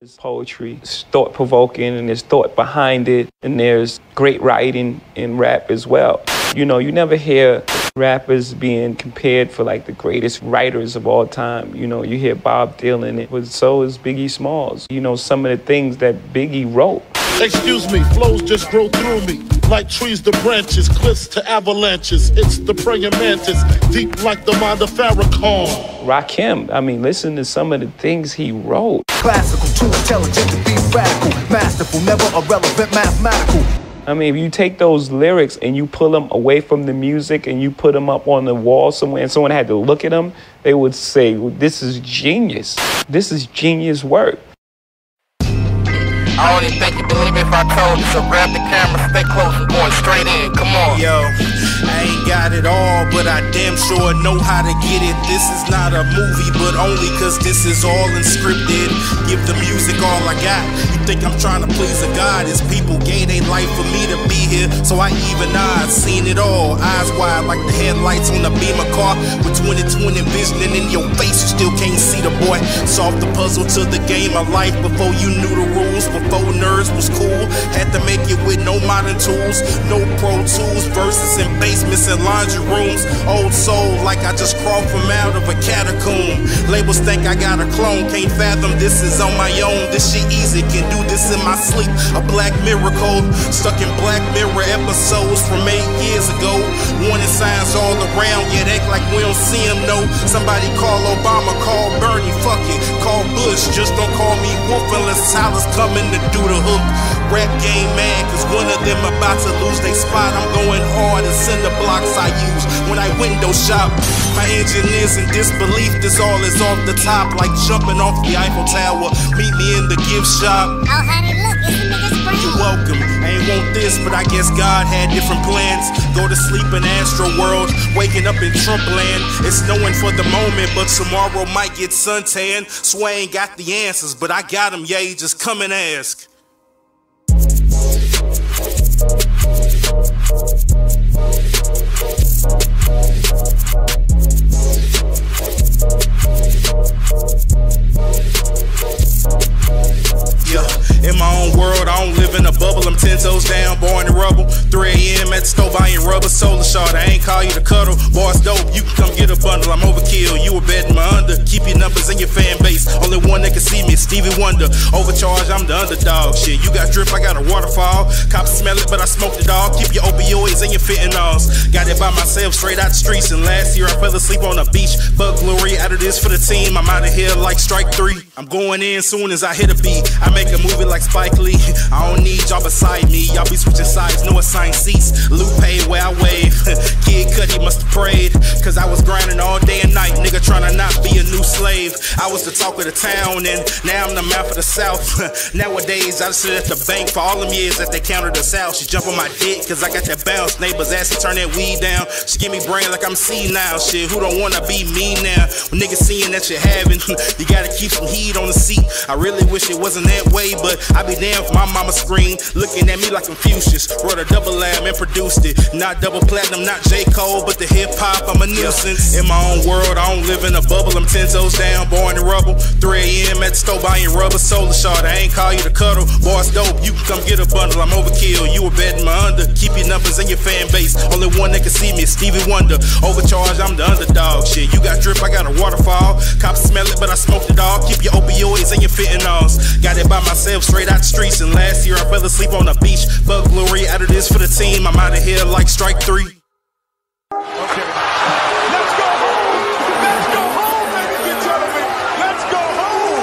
Poetry is thought-provoking and there's thought behind it, and there's great writing in rap as well. You know, you never hear rappers being compared for like the greatest writers of all time. You know, you hear Bob Dylan, but so is Biggie Smalls. You know, some of the things that Biggie wrote. Excuse me, flows just grow through me. Like trees to branches, cliffs to avalanches. It's the praying mantis, deep like the mind of Farrakhan. Rakim, I mean, listen to some of the things he wrote. Classical, too intelligent to be radical. Masterful, never irrelevant, mathematical. I mean, if you take those lyrics and you pull them away from the music and you put them up on the wall somewhere and someone had to look at them, they would say, well, this is genius. This is genius work. I don't even think you believe me if I told you, so grab the camera, stay close, and going straight in, come on. Yo, I ain't got it all, but I damn sure know how to get it. This is not a movie, but only cause this is all unscripted. Give the music all I got. You think I'm trying to please a God? His people gave their life for me to be here, so I even I've seen it all. Eyes wide like the headlights on a Beamer car, with 20/20 visioning in your face, you still can't see the boy. Solve the puzzle to the game of life before you knew the rules. Before nerds was cool, had to make it with no modern tools, no pro tools, verses in basements and laundry rooms. Old soul like I just crawled from out of a catacomb. Labels think I got a clone, can't fathom this is on my own. This shit easy, can do this in my sleep. A black miracle, stuck in Black Mirror episodes from 8 years ago. Warning signs all around, yet act like we don't see them. No, somebody call Obama, call Bernie, fuck it, call Bush. Just don't call me Wolf unless Tyler's coming to do the hook. Rap game mad cause one of them about to lose they spot. I'm going hard and send the blocks I use when I window shop. My engine is in disbelief, this all is off the top, like jumping off the Eiffel Tower. Meet me in the gift shop. Oh honey, look, it's the nigga's brain. You're welcome, I ain't want this, but I guess God had different plans. Go to sleep in Astro World, waking up in Trump land. It's knowing for the moment, but tomorrow might get suntan. So I ain't got the answers, but I got them, yeah, just come and ask. In my own world, I don't live in a bubble. I'm 10 toes down, born in rubble. 3 a.m. at the stove, I ain't rubber. Solar shard, I ain't call you to cuddle. Boss dope, you can come get a bundle. I'm overkill, you were betting my under. Keep your numbers in your fan base. Only one that can see me is Stevie Wonder. Overcharged, I'm the underdog. Shit, you got drip, I got a waterfall. Cops smell it, but I smoked it all. Keep your opioids and your fentanyls. Got it by myself, straight out the streets. And last year I fell asleep on a beach. But glory out of this for the team. I'm out of here like strike 3. I'm going in soon as I hit a beat. I make a movie like Spike Lee. I don't need y'all beside me. Y'all be switching sides, no assigned seats. Lupe where I wave. Kid Cudi must have prayed, cause I was grinding all day and night. Nigga trying to not be a new slave. I was the talk of the town and now I'm the mouth of the South. Nowadays I just sit at the bank for all them years that they counted us out. She jump on my dick cause I got that bounce. Neighbors ask to turn that weed down. She give me brain like I'm C now. Shit, who don't wanna be me now? When niggas seeing that you're having, you gotta keep some heat on the seat. I really wish it wasn't that way, but I be damn if my mama screen looking at me like Confucius. Wrote a double lamb and produced it. Not double platinum, not J. Cole, but the hip hop, I'm a nuisance. In my own world, I don't live in a bubble. I'm 10 toes down, born in rubble. 3 a.m. at the stove, buying rubber. Solar shard, I ain't call you to cuddle. Boss dope, you can come get a bundle. I'm overkill, you were betting my under. Keep your numbers in your fan base. Only one that can see me is Stevie Wonder. Overcharged, I'm the underdog. Shit, you got drip, I got a waterfall. Cops smell it, but I smoked it all. Keep your opioids and your fentanyls. Got it by myself, straight out the streets. And last year I fell asleep on a beach. But glory out of this for the team. I'm out of here like strike 3. Okay. Let's go home! Let's go home, ladies and gentlemen! Let's go home!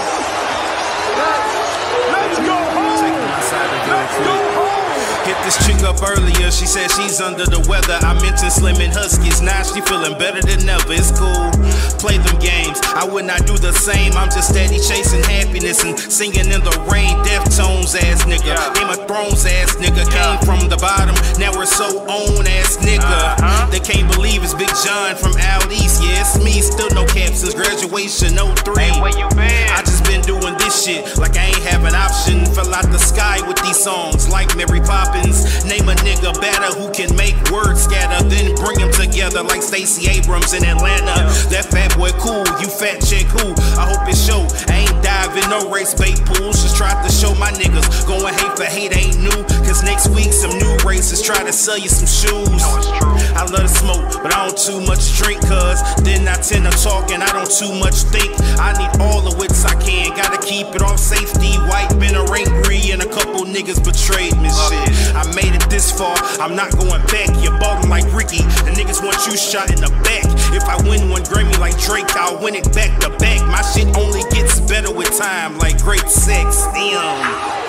Let's go home! Let's go home! Hit this chick up earlier, she said she's under the weather. I mentioned Slim and Huskies, now she feeling better than ever. It's cool, play them games. I would not do the same, I'm just steady chasing happiness and singing in the rain. Deftones ass nigga, Game of Thrones ass nigga. Came from the bottom, now we're so on ass nigga. They can't believe it's Big John from out east. Yeah, it's me, still no cap since graduation 03. Hey, where you been? I just been doing this shit like I ain't have an option. Fell out the sky with these songs like Mary Poppins. Name a nigga better who can make words scatter, then bring them together like Stacey Abrams in Atlanta. That fat boy cool, you fat chick who? I hope it show. I ain't diving no race bait pools. Just tried to show my niggas going hate for hate ain't new. Cause next week some new races try to sell you some shoes. I love to smoke, but I don't too much drink, cuz then I tend to talk and I don't too much think. I need all the wits I can, gotta keep it off safety. White been a angry and a couple niggas betrayed me. Shit, I made it this far, I'm not going back. You're ballin' like Ricky, the niggas want you shot in the back. If I win one Grammy like Drake, I'll win it back to back. My shit only gets better with time, like great sex. Damn.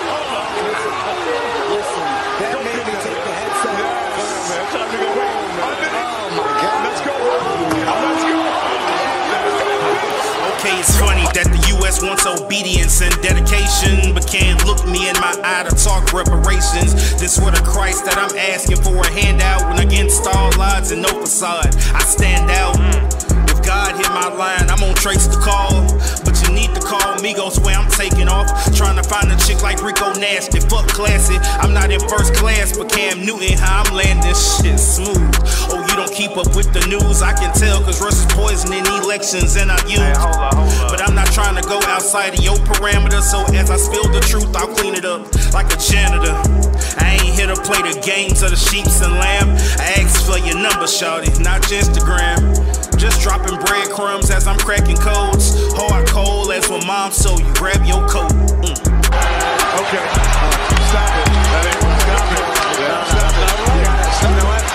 Okay, it's funny that the U.S. wants obedience and dedication, but can't look me in my eye to talk reparations. This for the Christ that I'm asking for a handout when against all odds and no facade, I stand out. If God hit my line, I'm on trace to call, but you need to call Migos where I'm taking off. Trying to find a chick like Rico Nasty, fuck classy. I'm not in first class, but Cam Newton, how I'm landing shit smooth. Oh, you don't keep up with the news, I can tell, cause Russ is poisoning elections and I use. Hey, hold up. But I'm not trying to go outside of your parameters, so as I spill the truth, I'll clean it up like a janitor. I ain't here to play the games of the sheeps and lamb. I asked for your number, shawty, not your Instagram. Just dropping breadcrumbs as I'm cracking codes. Hard cold as when mom so you grab your coat. Okay, stop it. That ain't stop it. Yeah, stop it. You know what?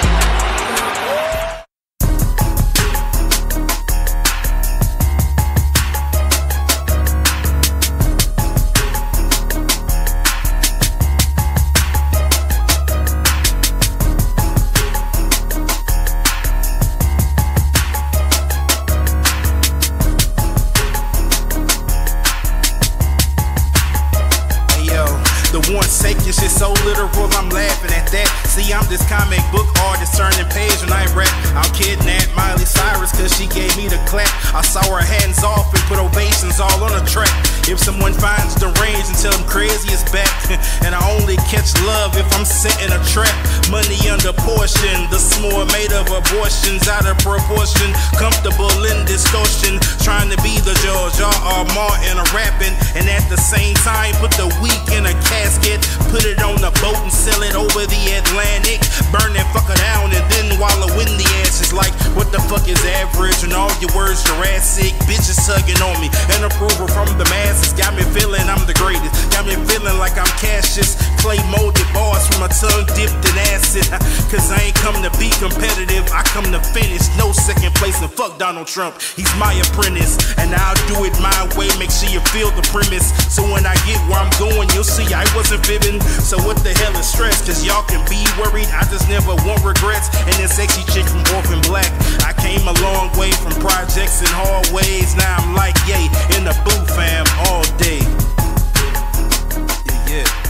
Shit so literal, I'm laughing at that. See, I'm this comic book artist turning page when I rap. I'll kidnap Miley Cyrus cause she gave me the clap. I saw her hands off and put ovations all on the track. If someone finds the range and tell them crazy is back. And I only catch love if I'm setting a trap. Money under portion, the small made of abortions out of proportion. Comfortable in distortion, trying to be the George R.R. Martin of rapping. And at the same time put the weak in a casket. Put it on a boat and sail it over the Atlantic. Burn that fucker down and then wallow in the ashes. Like, what the fuck is average? And all your words Jurassic. Bitches tugging on me. And approval from the masses. Got me feeling I'm the greatest. Got me feeling like I'm Cassius. Clay molded bars from my tongue dipped in acid. Cause I ain't come to be competitive. I come to finish. No second place and fuck Donald Trump. He's my apprentice. And I'll do it my way. Make sure you feel the premise. So when I get where I'm going, you'll see I wasn't fibbing. So what the hell is stress? Cause y'all can be worried, I just never want regrets. And this sexy chick from Orphan Black, I came a long way from projects and hallways. Now I'm like, yay, in the booth fam all day. Yeah, yeah.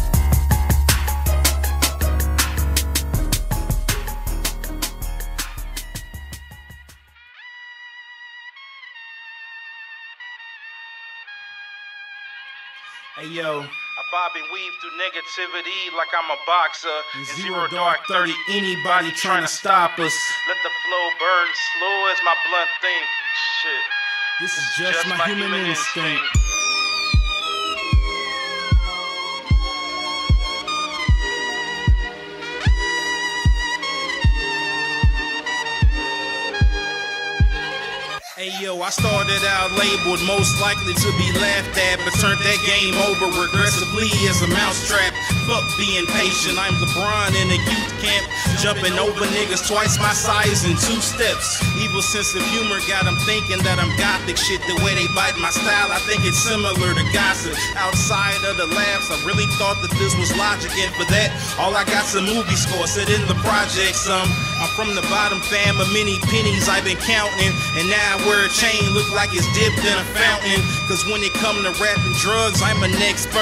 Hey yo, I bob and weave through negativity like I'm a boxer. In zero dark 30, anybody trying to stop us. Let the flow burn slow as my blunt think. Shit, this is just my human instinct. Hey yo, I started out labeled most likely to be laughed at, but turned that game over regressively as a mousetrap. Fuck being patient, I'm LeBron in a youth camp, jumping over niggas twice my size in 2 steps. Evil sense of humor got them thinking that I'm gothic shit. The way they bite my style, I think it's similar to gossip. Outside of the laughs, I really thought that this was logic, and for that, all I got's a movie score set in the project. I'm from the bottom fam, of many pennies I've been counting, and now wear a chain look like it's dipped in a fountain. Cause when it come to rapping drugs, I'm an expert.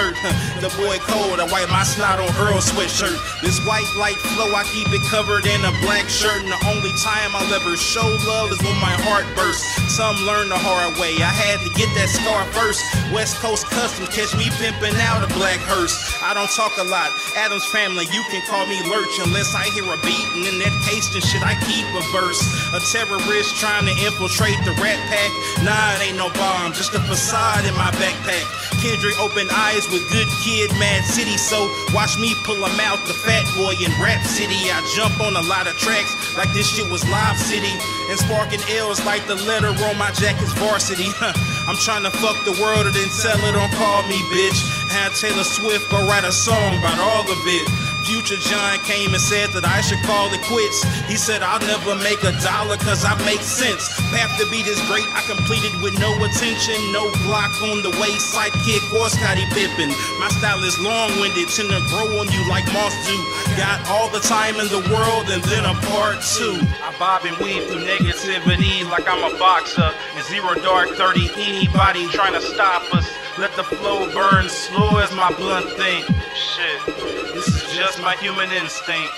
The boy cold, I wipe my snot on Earl sweatshirt. This white light flow, I keep it covered in a black shirt. And the only time I'll ever show love is when my heart bursts. Some learn the hard way, I had to get that scar first. West Coast custom, catch me pimping out a black hearse. I don't talk a lot, Adam's family, you can call me Lurch. Unless I hear a beat, and in that case, then shit, I keep a verse. A terrorist trying to infiltrate the Rat Pack. Nah, it ain't no bomb, just a facade in my backpack. Kendrick open eyes with good kid, Mad City. So watch me pull him out, the fat boy in Rap City. I jump on a lot of tracks like this shit was Live City. And sparking L's like the letter on my jacket's varsity. I'm trying to fuck the world and then tell it, don't call me bitch. Had Taylor Swift go write a song about all of it. Future John came and said that I should call it quits. He said I'll never make $1 cause I make sense. Path to beat is great, I completed with no attention. No block on the way, sidekick or Scottie Pippen. My style is long-winded, tend to grow on you like moss do. Got all the time in the world and then a part 2. I bob and weave through negativity like I'm a boxer. In 0 dark 30, anybody trying to stop us. Let the flow burn slow as my blunt thing. Shit, this is just my human instinct.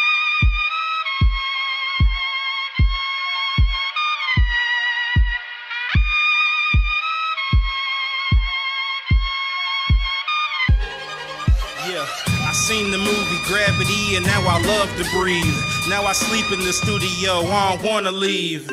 Yeah, I seen the movie Gravity and now I love to breathe. Now I sleep in the studio, I don't wanna leave.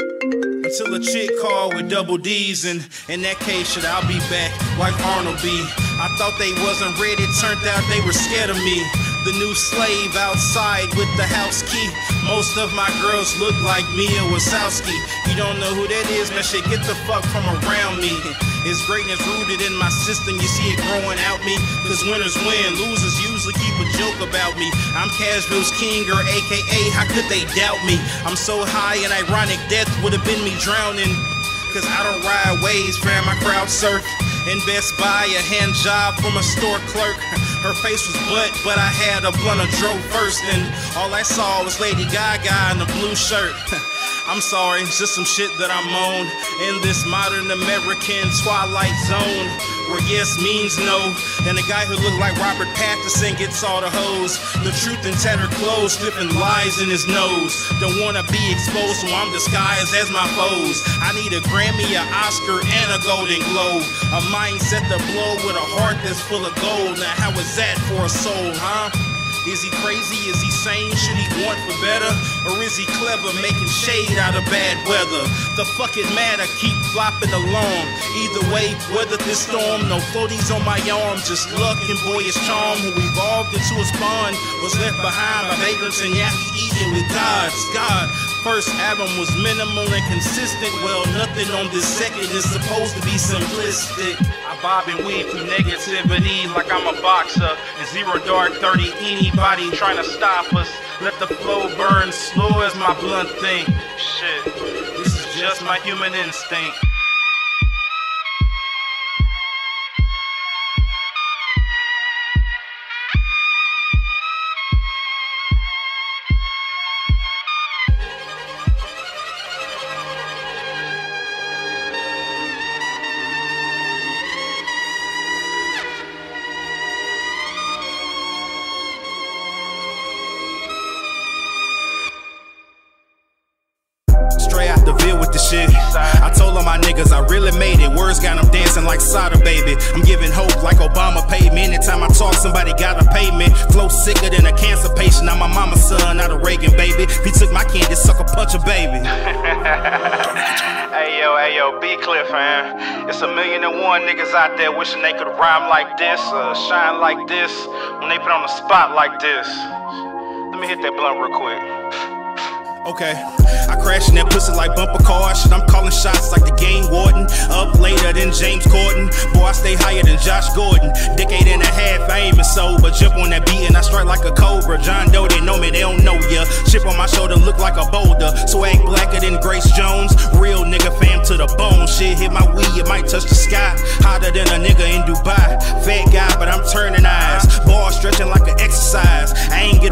Until a chick call with double D's, and in that case, shit, I'll be back like Arnold B. I thought they wasn't ready, turned out they were scared of me. The new slave outside with the house key. Most of my girls look like Mia Wazowski. You don't know who that is, man, shit, get the fuck from around me. It's greatness rooted in my system, you see it growing out me. Cause winners win, losers usually keep a joke about me. I'm Cashville's king, or AKA, how could they doubt me? I'm so high and ironic death would have been me drowning. Cause I don't ride waves, fam, I crowd surf. In Best Buy, a hand job from a store clerk. Her face was butt, but I had a blunt of drove first. And all I saw was Lady Gaga in a blue shirt. I'm sorry, it's just some shit that I'm on in this modern American twilight zone, where yes means no, and a guy who looked like Robert Pattinson gets all the hoes. The truth in tattered clothes, slipping lies in his nose. Don't wanna be exposed, so I'm disguised as my foes. I need a Grammy, an Oscar, and a Golden Globe. A mindset to blow with a heart that's full of gold. Now how is that for a soul, huh? Is he crazy? Is he sane? Should he want for better? Or is he clever, making shade out of bad weather? The fuck it matter, keep flopping along. Either way, weather this storm. No floaties on my arm, just luck and boyish charm. Who evolved into a spawn was left behind by vagrants and yappy eating with gods. God, first album was minimal and consistent. Well, nothing on this second is supposed to be simplistic. I bob and weave through negativity like I'm a boxer. In 0 dark 30, anybody trying to stop us. Let the flow burn slow as my blunt thing. Shit, this is just my human instinct. With the shit, I told all my niggas I really made it. Words got them dancing like Sada, baby. I'm giving hope like Obama paid me. Anytime I talk, somebody gotta pay me. Flow sicker than a cancer patient. I'm my mama's son, not a Reagan baby. If he took my candy, suck a punch a baby. Hey yo, B-Cliff, man. It's 1,000,001 niggas out there wishing they could rhyme like this, shine like this, when they put on the spot like this. Let me hit that blunt real quick. Okay, I crash in that pussy like bumper cars. Shit, I'm calling shots like the game warden. Up later than James Corden. Boy, I stay higher than Josh Gordon. Decade and a half, I ain't been sober. Jump on that beat and I strike like a cobra. John Doe, they know me, they don't know ya. Chip on my shoulder look like a boulder. Swag blacker than Grace Jones. Real nigga fam to the bone. Shit hit my weed, it might touch the sky. Hotter than a nigga in Dubai. Fat guy, but I'm turning eyes. Ball stretching like an exercise. I ain't get a slice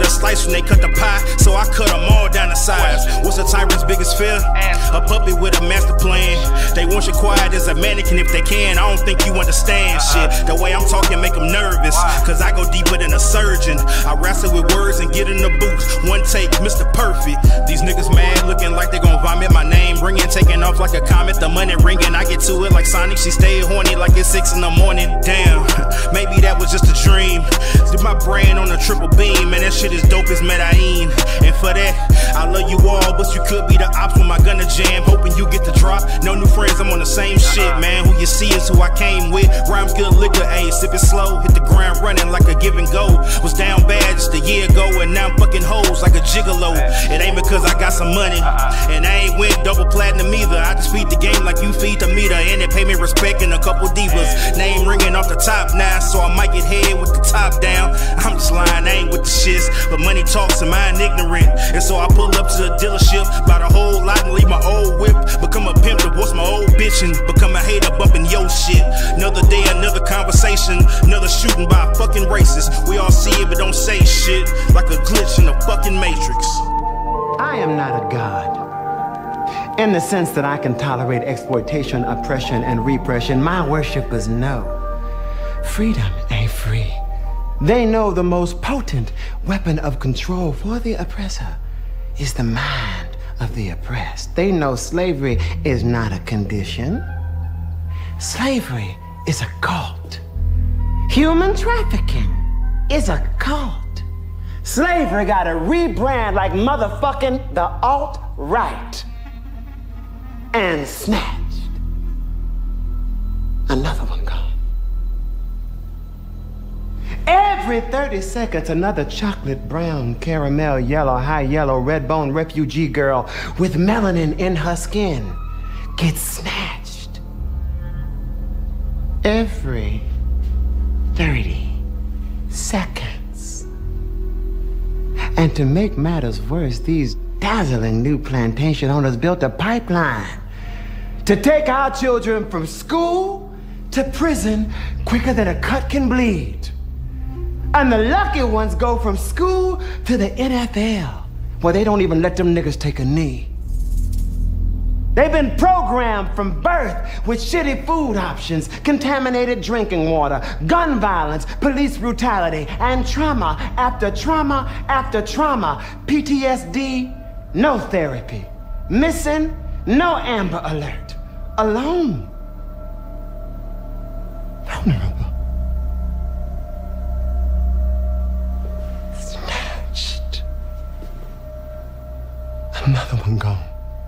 first and they cut the pie, so I cut them all down to size. What's a tyrant's biggest fear? A puppet with a master plan. They want you quiet as a mannequin if they can. I don't think you understand shit. The way I'm talking make them nervous, cause I go deeper than a surgeon. I wrestle with words and get in the booth. One take, Mr. Perfect. These niggas mad, looking like they gon' vomit my name. Ringing, taking off like a comet. The money ringing, I get to it like Sonic. She stay horny like it's 6 in the morning. Damn, maybe that was just a dream. Did my brain on a triple beam, and that shit is dope as Medellin. And for that, I love you all, but you could be the ops when my gunna jam. Hoping you get the drop. No new friends, I'm on the same shit, man. Who you see is who I came with. Rhymes good liquor, ayy, sip it slow. Hit the ground running like a give and go. Was down bad just a year ago, and now I'm fucking hoes like a gigolo. It ain't because I got some money, and I ain't went double platinum either. I just feed the game like you feed the meter, and they pay me respect and a couple divas. Name ringing off the top now, so I might get head with the top down. I'm just lying, I ain't with the shits, but money talks and mine ignorant. And so I pull up to the dealership, buy the whole lot and leave my old whip. Become a pimp, divorce my old bitch, and become a hater bumping yo shit. Another day, another conversation, another shooting by a fucking racist. We all see it but don't say shit, like a glitch in the fucking matrix. I am not a god, in the sense that I can tolerate exploitation, oppression, and repression. My worshippers know freedom ain't free. They know the most potent weapon of control for the oppressor is the mind of the oppressed. They know slavery is not a condition. Slavery is a cult. Human trafficking is a cult. Slavery got to rebrand like motherfucking the alt-right. And snatched. Another one gone. Every 30 seconds, another chocolate brown, caramel yellow, high yellow, red bone refugee girl with melanin in her skin gets snatched. Every 30 seconds. And to make matters worse, these dazzling new plantation owners built a pipeline to take our children from school to prison quicker than a cut can bleed. And the lucky ones go from school to the NFL, where they don't even let them niggas take a knee. They've been programmed from birth with shitty food options, contaminated drinking water, gun violence, police brutality, and trauma after trauma after trauma. PTSD, no therapy. Missing, no Amber Alert. Alone. Vulnerable. Snatched. Another one gone.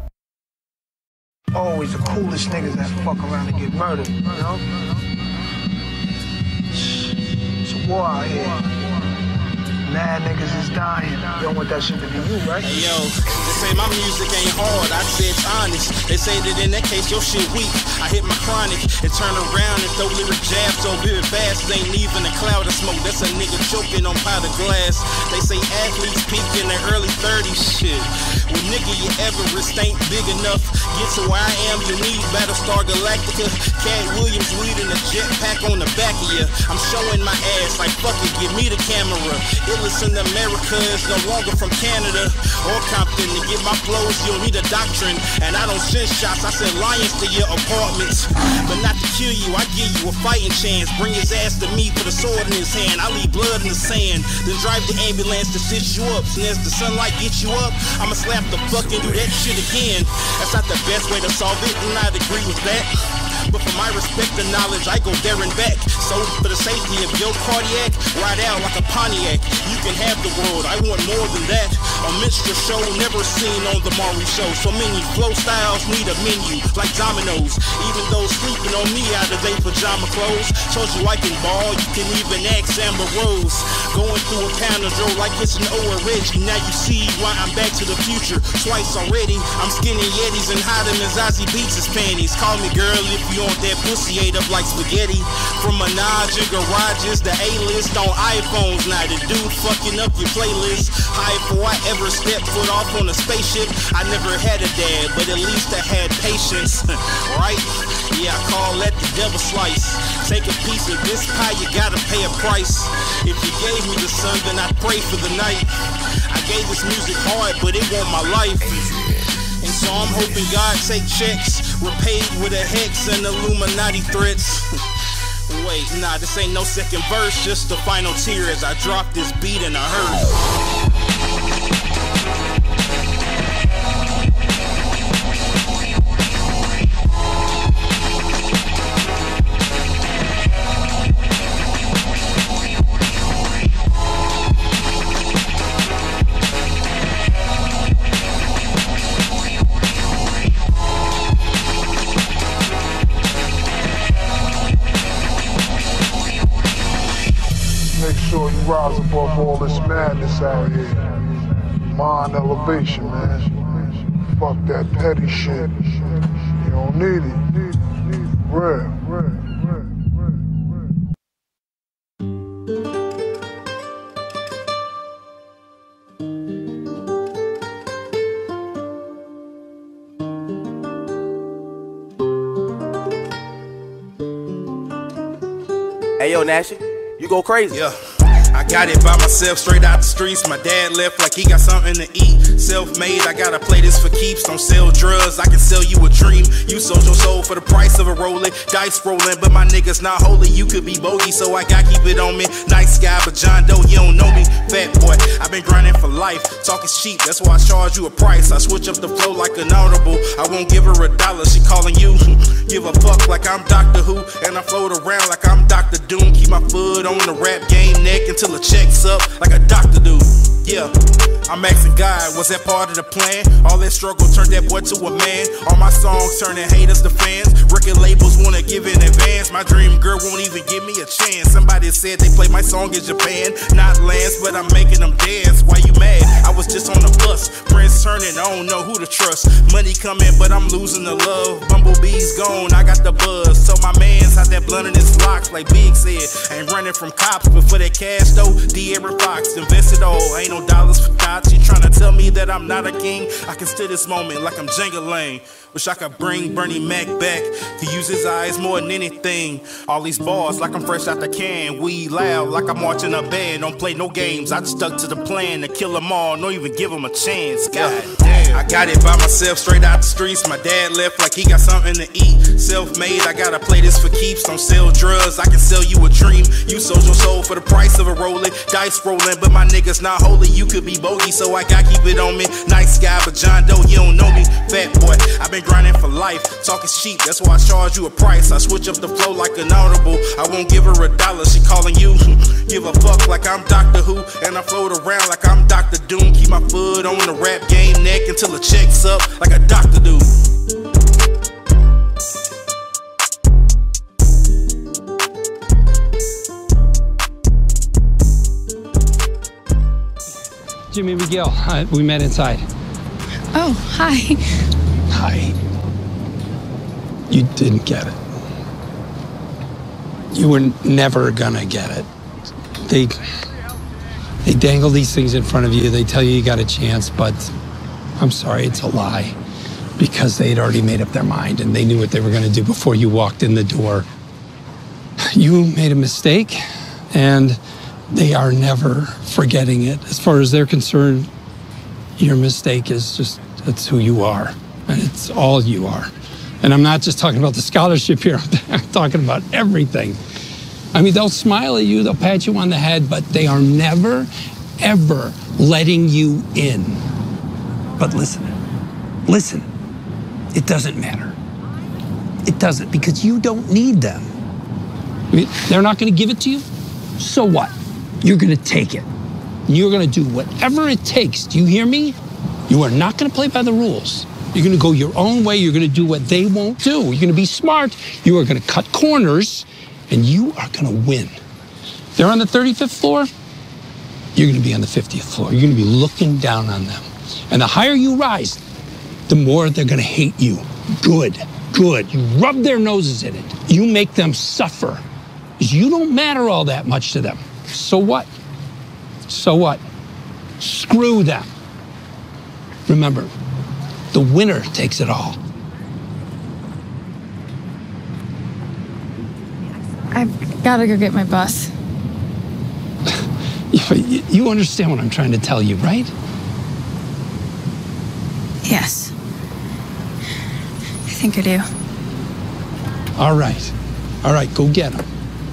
Always the coolest niggas that fuck around and get murdered, you know? It's a war out here. Mad niggas is dying. You don't want that shit to be you, right? Hey, yo, they say my music ain't hard, I said it's honest. They say that in that case your shit weak. I hit my chronic and turn around and throw lyric jabs so vivid fast. It ain't even a cloud of smoke, that's a nigga choking on powder glass. They say athletes peak in their early 30s, shit. Well, nigga, your Everest ain't big enough. Get to where I am, you need Battlestar Galactica. Cat Williams leading a jetpack on the back of you. I'm showing my ass like fuck it, give me the camera. Illest in America is no longer from Canada or Compton. To get my flows, you'll need a doctrine. And I don't send shots, I send lions to your apartments. But not to kill you, I give you a fighting chance. Bring his ass to me, put a sword in his hand. I leave blood in the sand, then drive the ambulance to stitch you up. And as the sunlight gets you up, I'ma slap the fuck and do that shit again. That's not the best way to solve it, and I'd agree with that. But for my respect and knowledge, I go there and back. So for the safety of your cardiac, ride out like a Pontiac. You can have the world, I want more than that. A minstrel show never seen on the Maury Show. So many flow styles need a menu, like dominoes. Even those sleeping on me out of their pajama clothes. Told you I can ball, you can even ask Amber Rose. Going through a pound of dough like it's an O.R. Reggie. Now you see why I'm back to the future twice already. I'm skinning Yetis and hiding as Ozzy beats his panties. Call me girl if you on that pussy ate up like spaghetti. From Minaj and garages, the A-list on iPhones. Now the dude fucking up your playlist. High before I ever stepped foot off on a spaceship. I never had a dad, but at least I had patience. Right? Yeah, I call that the devil slice. Take a piece of this pie, you gotta pay a price. If you gave me the sun, then I'd pray for the night. I gave this music hard, but it won't my life. And so I'm hoping God take checks, repaid with a hex and Illuminati threats. Wait, nah, this ain't no second verse, just the final tear as I drop this beat in a hearse. Make sure you rise above all this madness out here. Mind elevation, man. Fuck that petty shit. You don't need it. Real. Hey, yo, Nashy. You go crazy. Yeah. I got it by myself, straight out the streets. My dad left like he got something to eat. Self-made, I gotta play this for keeps. Don't sell drugs, I can sell you a dream. You sold your soul for the price of a rolling. Dice rolling, but my niggas not holy. You could be bogey, so I gotta keep it on me. Nice guy, but John Doe, you don't know me. Fat boy, I've been grinding for life. Talk is cheap, that's why I charge you a price. I switch up the flow like an audible. I won't give her $1, she calling you. Give a fuck like I'm Doctor Who, and I float around like I'm Dr. Doom. Keep my foot on the rap game neck until the check's up like a doctor do. Yeah, I'm asking God, was that part of the plan? All that struggle turned that boy to a man. All my songs turning haters to fans. Record labels wanna give in advance. My dream girl won't even give me a chance. Somebody said they play my song in Japan. Not Lance, but I'm making them dance. Why you mad? I was just on the bus. Friends turning, I don't know who to trust. Money coming, but I'm losing the love. Bumblebee's gone, I got the buzz. So my man's had that blunt in his locks, like Big said. Ain't running from cops, but for that cash though, De'Aaron Fox invested all. Ain't no dollars for thoughts. You tryna tell me that I'm not a king? I can steal this moment like I'm Jenga Lane. Wish I could bring Bernie Mac back to use his eyes more than anything. All these bars like I'm fresh out the can. We loud like I'm watching a band. Don't play no games. I just stuck to the plan to kill them all. Don't even give them a chance. God damn. I got it by myself, straight out the streets. My dad left like he got something to eat. Self-made, I gotta play this for keeps. Don't sell drugs, I can sell you a dream. You sold your soul for the price of a rolling. Dice rolling, but my niggas not holy. You could be bogey, so I gotta keep it on me. Nice guy, but John Doe, you don't know me. Fat boy, I've been grinding for life. Talk is cheap, that's why I charge you a price. I switch up the flow like an audible. I won't give her $1, she calling you. Give a fuck like I'm Doctor Who, and I float around like I'm Dr. Doom. Keep my foot on the rap game neck until the check's up like a doctor do. Jimmy Miguel, we met inside. Oh, hi. Hi. You didn't get it. You were never gonna get it. They dangle these things in front of you. They tell you got a chance, but I'm sorry, it's a lie. Because they'd already made up their mind and they knew what they were gonna do before you walked in the door. You made a mistake, and they are never forgetting it. As far as they're concerned, your mistake is just, it's who you are, and it's all you are. And I'm not just talking about the scholarship here, I'm talking about everything. I mean, they'll smile at you, they'll pat you on the head, but they are never, ever letting you in. But listen, it doesn't matter. It doesn't, because you don't need them. I mean, they're not gonna give it to you, so what? You're gonna take it. You're gonna do whatever it takes. Do you hear me? You are not gonna play by the rules. You're gonna go your own way. You're gonna do what they won't do. You're gonna be smart. You are gonna cut corners, and you are gonna win. They're on the 35th floor. You're gonna be on the 50th floor. You're gonna be looking down on them. And the higher you rise, the more they're gonna hate you. Good. You rub their noses in it. You make them suffer. Because you don't matter all that much to them. So what? Screw them. Remember, the winner takes it all. I Gotta go get my bus. You understand what I'm trying to tell you, right? Yes. I think I do. All right. All right, go get him.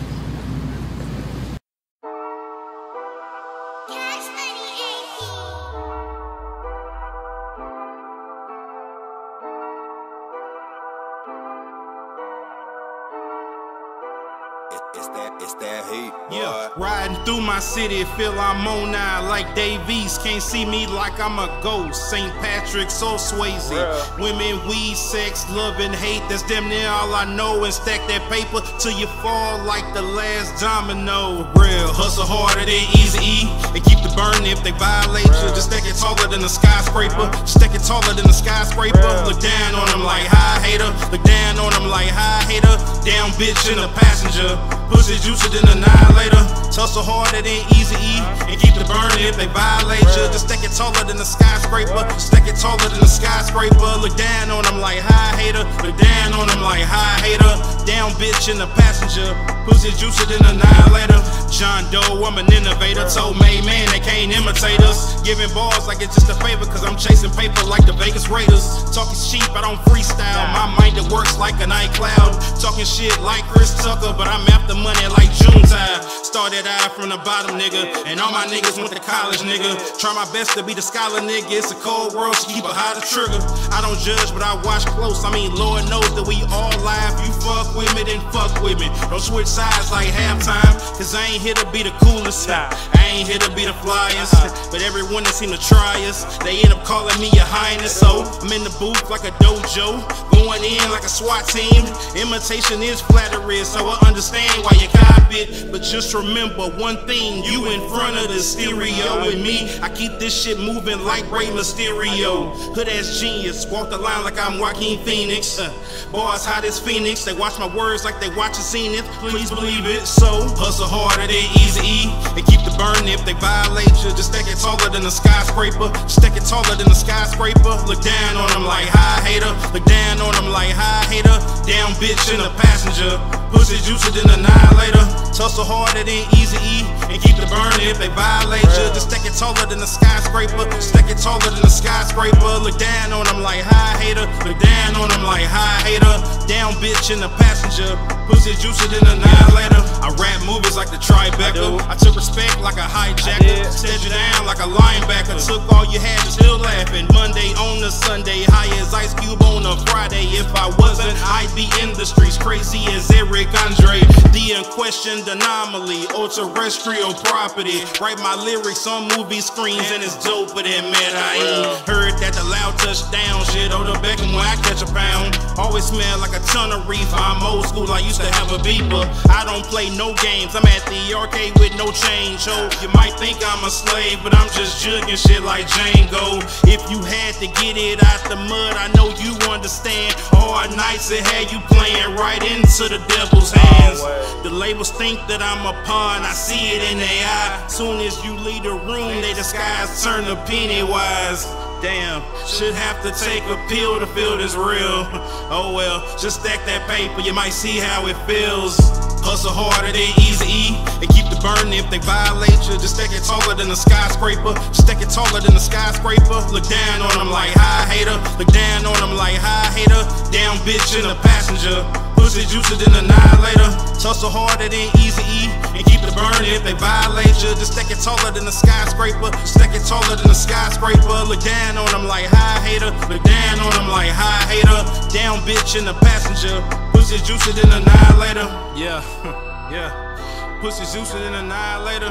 It's that heat. Yeah, riding through my city, feel I'm on now like Davies. Can't see me like I'm a ghost. St. Patrick's or Swayze. Women, weed, sex, love, and hate. That's damn near all I know. And stack that paper till you fall like the last domino. Real, hustle harder than Eazy-E. And keep the burn if they violate you. Just stack it taller than a skyscraper. Stack it taller than a skyscraper. Look down on them like hi hater. Look down on them like hi hater. Down bitch in the passenger. Pussy juicer than annihilator. Tussle harder than Eazy-E. And keep the burn if they violate you. Just stack it taller than a skyscraper. Stack it taller than a skyscraper. Look down on them like hi hater. Look down on them like hi hater. Down bitch in the passenger. Pussy juicer than annihilator. John Doe, I'm an innovator. Told May man they can't imitate us. Giving bars like it's just a favor, cause I'm chasing paper like the Vegas Raiders. Talking cheap, I don't freestyle. My mind it works like a night cloud. Talking shit like Chris Tucker, but I'm after money like Junetide. Started out from the bottom, nigga, and all my niggas went to college, nigga. Try my best to be the scholar, nigga. It's a cold world, so keep a high the trigger. I don't judge, but I watch close. I mean, Lord knows that we all live. You fuck with me, then fuck with me. Don't switch sides like halftime, cause I ain't here to be the coolest. I ain't here to be the flyest, but everyone that seem to try us, they end up calling me your highness. So I'm in the booth like a dojo, going in like a SWAT team. Imitation is flattery, so I understand why you copy it. But just remember one thing, you in front of the stereo. And me, I keep this shit moving like Rey Mysterio. Hood ass genius, walk the line like I'm Joaquin Phoenix. Boys hot as Phoenix, they watch my words like they watch a scene. Please believe it. So hustle harder than Eazy-E, and keep the burn if they violate you. Just stack it taller than a skyscraper. Stack it taller than a skyscraper. Look down on them like hi hater. Look down on them like hi hater. Down bitch in the passenger. Pussy juicer than annihilator. Tussle harder than Eazy-E, and keep the burn if they violate you. Just stack it taller than a skyscraper. Stack it taller than a skyscraper. Look down on them like hi hater. Look down on them like hi hater. Down bitch in the passenger. Pussy juicer than annihilator. I rap movies like the Tribeca. I took respect like a hijacker. Set you down like a linebacker. Took all you had, you still laughing. Monday on a Sunday, high as Ice Cube on a Friday. If I wasn't, I'd be in the streets, crazy as Eric Andre. The unquestioned anomaly, or terrestrial property. Write my lyrics on movie screens, and it's doper than Medellin. Heard that the loud touchdown shit, or the Beckham when I catch a pound. Always smell like a ton of reefer. I'm old school, I used to have a beeper. I don't play no games, I'm at the arcade with no change. Oh, you might think I'm a slave, but I'm just jugging shit like Django. If you had to get it out the mud, I know you understand. Hard nights that had you playing right into the devil's hands. The labels think that I'm a pawn, I see it in their eye. Soon as you leave the room, they disguise turn to Pennywise. Damn, should have to take a pill to feel this real. Oh well, just stack that paper, you might see how it feels. Hustle harder than Eazy-E, and keep the burn if they violate you. Just stack it taller than a skyscraper. Just stack it taller than a skyscraper. Look down on them like hi hater. Look down on them like hi hater. Down bitch in the passenger. Pussy juicer than annihilator. Tussle harder than Eazy-E, and keep the burn if they violate you. Just stack it taller than a skyscraper. Stack it taller than a skyscraper. Look down on them like hi hater. Look down on them like hi hater. Down bitch in the passenger. Pussy juicer than annihilator. Yeah, yeah. Pussy juicer than annihilator.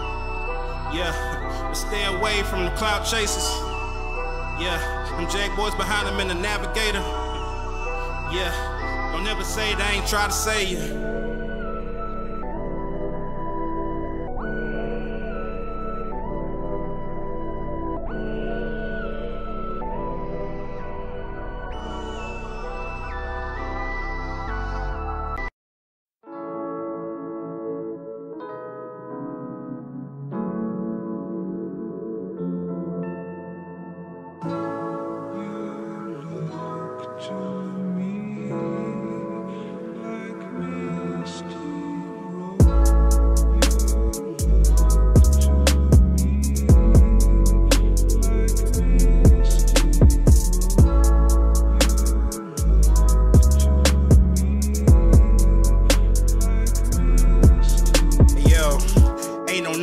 Yeah, but stay away from the cloud chasers. Yeah, them Jack boys behind them in the Navigator. Yeah, don't ever say they ain't try to save you. To me like me.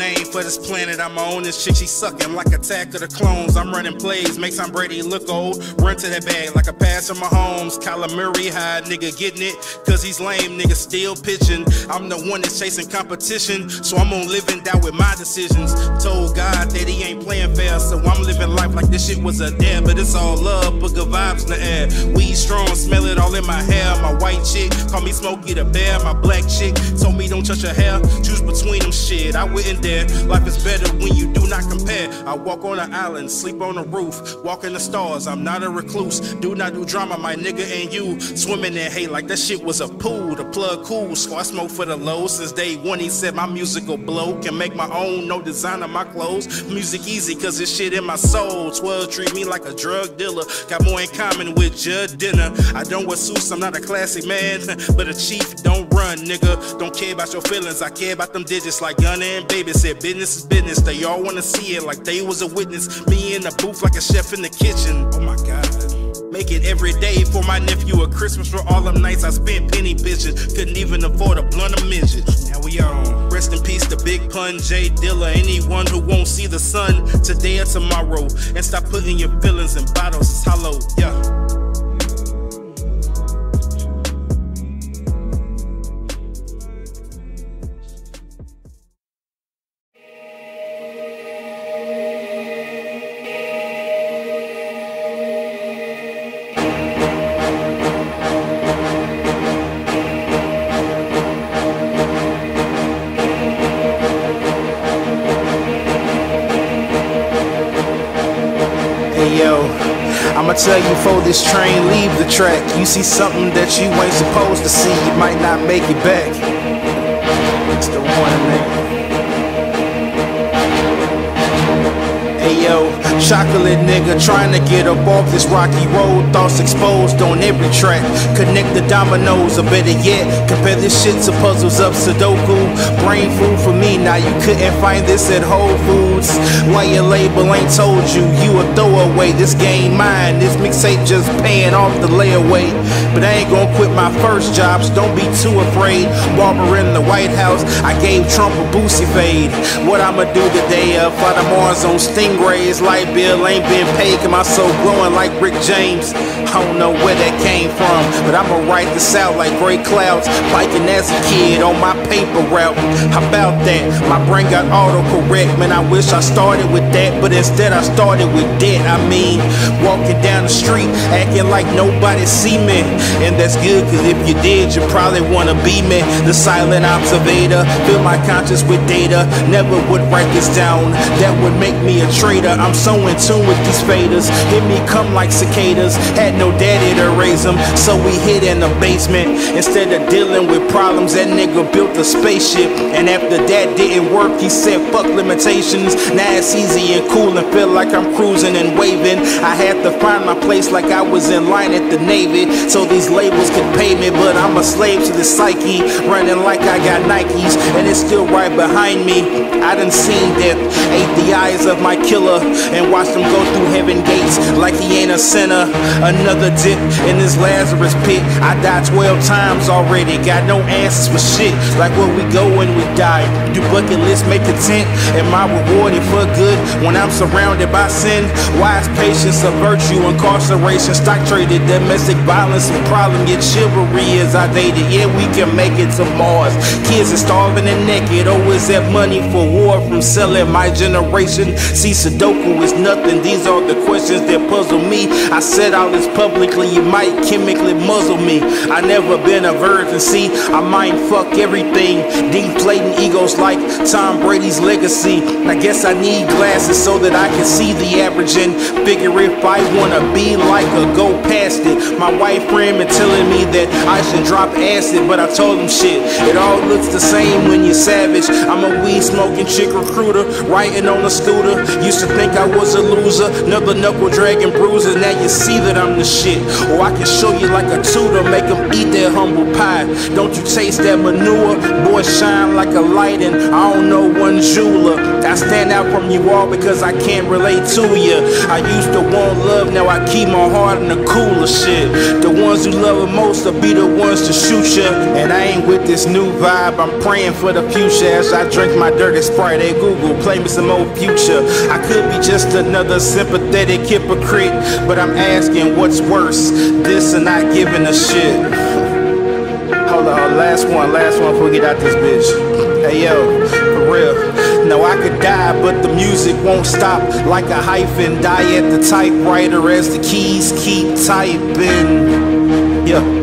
name for this planet. I'm on this chick, she sucking like Attack of the Clones. I'm running plays, make Tom Brady look old. Run to that bag like a pass from Mahomes. Kyler Murray, high nigga getting it, cause he's lame, nigga still pitching. I'm the one that's chasing competition, so I'm gonna live and die with my decisions. Told God that he ain't playing fair, so I'm living life like this shit was a dare. But it's all love, put good vibes in the air. Weed strong, smell it all in my hair. My white chick, call me Smokey the Bear. My black chick told me don't touch her hair. Choose between them shit, I wouldn't dare. Life is better when you do not compare. I walk on an island, sleep on a roof, walk in the stars, I'm not a recluse. Do not do drama, my nigga and you. Swimming in hate like that shit was a pool. The plug cool, so I smoke for the low. Since day one he said my musical blow. Can make my own, no design on my clothes. Music easy cause this shit in my soul. 12 treat me like a drug dealer. Got more in common with Judd Dinner. I don't wear suits, I'm not a classic man, but a chief don't run, nigga. Don't care about your feelings, I care about them digits. Like Gunna and Baby said, business is business. They all wanna see it like they was a witness. Me in the booth like a chef in the kitchen. Oh my God. Make it every day for my nephew a Christmas for all them nights I spent penny bitches. Couldn't even afford a blunt of midget. Now we on. Rest in peace to Big Pun, J Dilla. Anyone who won't see the sun today or tomorrow. And stop putting your feelings in bottles, it's hollow, yeah. I'ma tell you before this train leave the track. You see something that you ain't supposed to see, you might not make it back. It's the one, man. Hey yo, chocolate nigga trying to get up off this rocky road. Thoughts exposed on every track. Connect the dominoes, or better yet, compare this shit to puzzles of Sudoku. Brain food for me, now you couldn't find this at Whole Foods. Why your label ain't told you, you a throwaway. This game mine, this mixtape just paying off the layaway. But I ain't gonna quit my first jobs, don't be too afraid. Barber in the White House, I gave Trump a Boosie fade. What I'ma do today, fly the Mars on Stingrays. Light bill ain't been paid, and my soul glowing like Rick James. I don't know where that came from, but I'ma write this out like gray clouds. Biking as a kid on my paper route. How about that? My brain got autocorrect, man, I wish I started with that, but instead I started with debt. I mean, walking down the street, acting like nobody see me. And that's good, cause if you did, you probably wanna be me. The silent observator, fill my conscience with data. Never would write this down, that would make me a traitor. I'm so in tune with these faders, hit me come like cicadas. Had no daddy to raise them, so we hid in the basement. Instead of dealing with problems, that nigga built a spaceship. And after that didn't work, he said fuck limitations. Now it's easy and cool and feel like I'm cruising and waving. I had to find my place like I was in line at the Navy, so these labels could pay me. But I'm a slave to the psyche, running like I got Nikes, and it's still right behind me. I done seen death, ate the eyes of my killer, and watched him go through heaven gates like he ain't a sinner. Another dip in this Lazarus pit. I died 12 times already, got no answers for shit. Like where we go when we die. Do bucket lists make content? Am I rewarded for good when I'm surrounded by sin? Wise patience of virtue, incarceration, stock traded, domestic violence a problem, yet chivalry is outdated. Yeah, we can make it to Mars. Kids are starving and naked. Oh, is that money for war from selling my generation? See, Sudoku is nothing. These are the questions that puzzle me. I said all this publicly, you might chemically muzzle me. I never been a virgin, see, I mind fuck everything. Deflating egos like Tom Brady's legacy. I guess I need glasses so that I can see the averaging. Figure if I wanna be like or go past it. My white friend been telling me that I should drop acid, but I told him shit, it all looks the same when you're savage. I'm a weed smoking chick recruiter, riding on a scooter. Used to think I was a loser, another knuckle dragging bruiser. Now you see that I'm the shit. Or I can show you like a tutor, make them eat their humble pie. Don't you taste that manure? Boy, shine like a light, and I don't know one jeweler. I stand out from you all because I can't relate to you. I used to want love, now I keep my heart in the cooler shit. The ones who love it most will be the ones to shoot you. And I ain't with this new vibe, I'm praying for the future. As I drink my dirty Sprite, hey Google, play me some old Future. I could be just another sympathetic hypocrite, but I'm asking what's worse, this or not giving a shit. Hold on, last one before we get out this bitch. Hey yo, for real. No, I could die, but the music won't stop. Like a hyphen, die at the typewriter as the keys keep typing. Yeah.